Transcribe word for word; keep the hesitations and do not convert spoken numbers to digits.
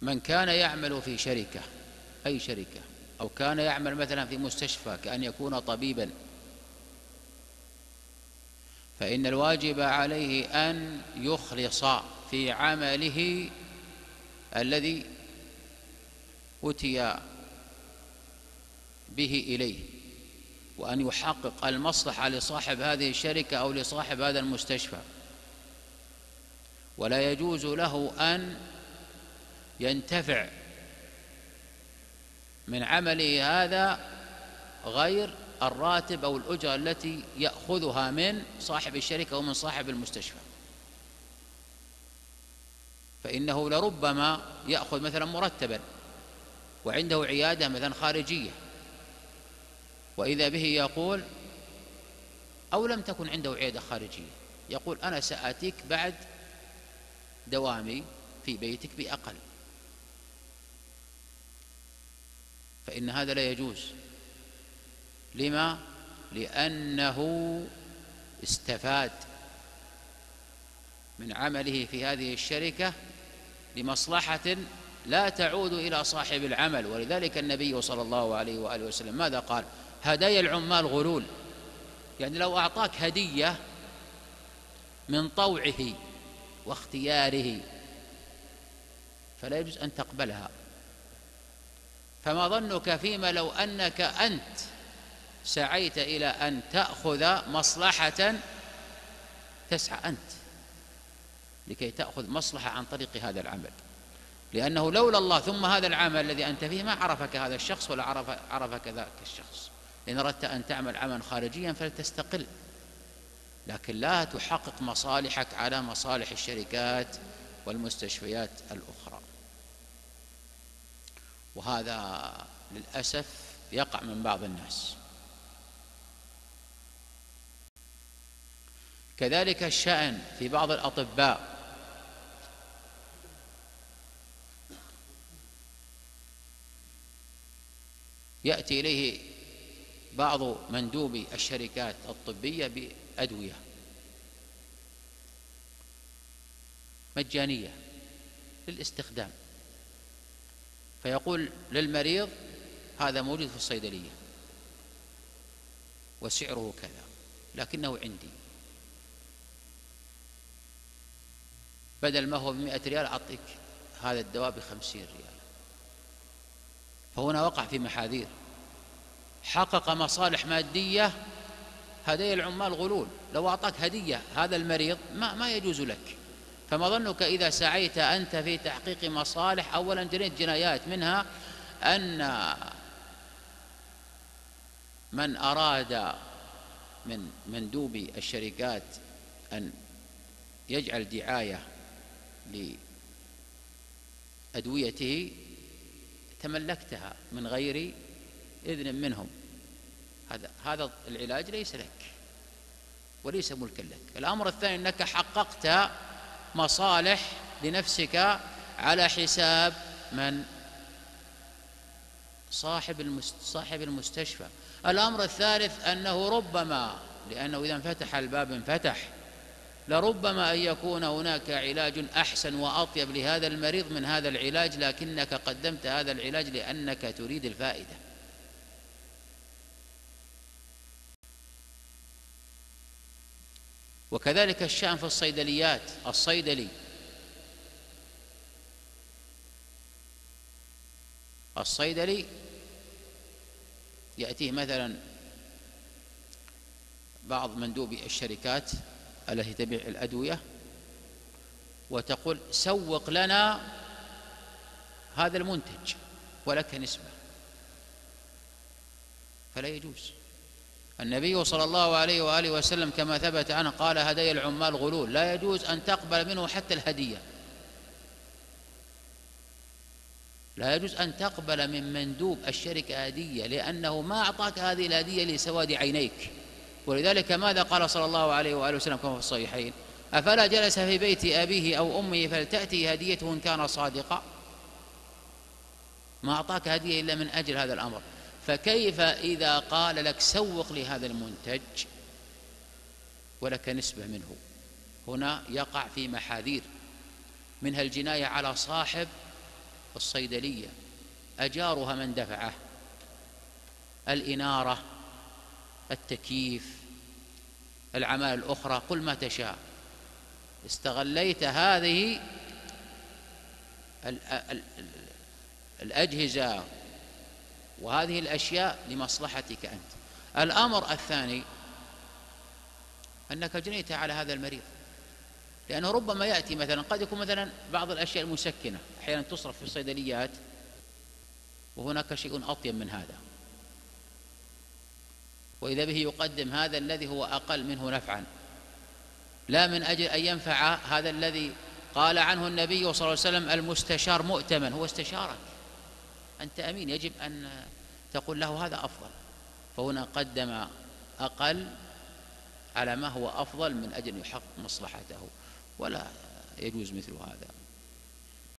من كان يعمل في شركة، أي شركة، أو كان يعمل مثلا في مستشفى كأن يكون طبيبا، فإن الواجب عليه أن يخلص في عمله الذي أتي به إليه، وأن يحقق المصلحة لصاحب هذه الشركة أو لصاحب هذا المستشفى. ولا يجوز له أن ينتفع من عمله هذا غير الراتب أو الأجرة التي يأخذها من صاحب الشركة أو من صاحب المستشفى. فإنه لربما يأخذ مثلا مرتبا وعنده عيادة مثلا خارجية، وإذا به يقول، أو لم تكن عنده عيادة خارجية، يقول أنا سآتيك بعد دوامي في بيتك بأقل، فإن هذا لا يجوز. لما؟ لأنه استفاد من عمله في هذه الشركة لمصلحة لا تعود إلى صاحب العمل. ولذلك النبي صلى الله عليه وآله وسلم ماذا قال؟ هدايا العمال غلول. يعني لو أعطاك هدية من طوعه واختياره فلا يجوز أن تقبلها، فما ظنك فيما لو أنك أنت سعيت إلى أن تأخذ مصلحة، تسعى أنت لكي تأخذ مصلحة عن طريق هذا العمل، لأنه لولا الله ثم هذا العمل الذي أنت فيه ما عرفك هذا الشخص ولا عرف عرفك ذاك الشخص. إن أردت أن تعمل عملا خارجيا فلتستقل، لكن لا تحقق مصالحك على مصالح الشركات والمستشفيات الأخرى. وهذا للأسف يقع من بعض الناس. كذلك الشأن في بعض الأطباء، يأتي إليه بعض مندوبي الشركات الطبية بأدوية مجانية للاستخدام، فيقول للمريض هذا موجود في الصيدلية وسعره كذا، لكنه عندي بدل ما هو بمئة ريال أعطيك هذا الدواء بخمسين ريال. فهنا وقع في محاذير، حقق مصالح مادية. هدايا العمال غلول. لو أعطاك هدية هذا المريض ما, ما يجوز لك. فما ظنك إذا سعيت أنت في تحقيق مصالح؟ أولا جنيت جنايات، منها أن من أراد من مندوبي الشركات أن يجعل دعاية لأدويته تملكتها من غير إذن منهم، هذا هذا العلاج ليس لك وليس ملكا لك. الأمر الثاني أنك حققت مصالح لنفسك على حساب من؟ صاحب صاحب المستشفى. الأمر الثالث أنه ربما، لأنه إذا انفتح الباب انفتح، لربما أن يكون هناك علاج أحسن وأطيب لهذا المريض من هذا العلاج، لكنك قدمت هذا العلاج لأنك تريد الفائدة. وكذلك الشأن في الصيدليات. الصيدلي الصيدلي يأتيه مثلا بعض مندوبي الشركات التي تبيع الأدوية وتقول سوق لنا هذا المنتج ولك نسبة، فلا يجوز. النبي صلى الله عليه وآله وسلم كما ثبت عنه قال هدايا العمال غلول، لا يجوز أن تقبل منه حتى الهدية، لا يجوز أن تقبل من مندوب الشركة هدية، لأنه ما أعطاك هذه الهدية لسواد عينيك. ولذلك ماذا قال صلى الله عليه وآله وسلم كما في الصحيحين؟ أفلا جلس في بيت أبيه أو أمه فلتأتي هديته إن كان صادقا؟ ما أعطاك هدية إلا من أجل هذا الأمر، فكيف إذا قال لك سوق لهذا المنتج ولك نسبة منه؟ هنا يقع في محاذير، منها الجناية على صاحب الصيدلية أجارها من دفعه، الإنارة، التكييف، الأعمال الأخرى، قل ما تشاء. استغليت هذه الأجهزة وهذه الأشياء لمصلحتك أنت. الأمر الثاني أنك جنيت على هذا المريض، لأنه ربما يأتي مثلا، قد يكون مثلا بعض الأشياء المسكنة أحيانا تصرف في الصيدليات وهناك شيء أطيب من هذا، وإذا به يقدم هذا الذي هو أقل منه نفعا، لا من أجل أن ينفع هذا الذي قال عنه النبي صلى الله عليه وسلم المستشار مؤتمن. هو استشارك، أنت أمين، يجب أن تقول له هذا أفضل، فهنا قدم أقل على ما هو أفضل من أجل أن يحقق مصلحته، ولا يجوز مثل هذا.